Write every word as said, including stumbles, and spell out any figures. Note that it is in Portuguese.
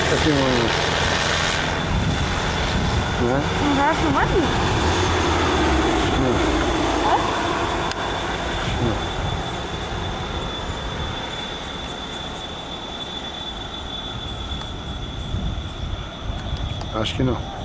Tá filmando. Não é? Não vai filmar aqui? Não. É? Não. Acho que não.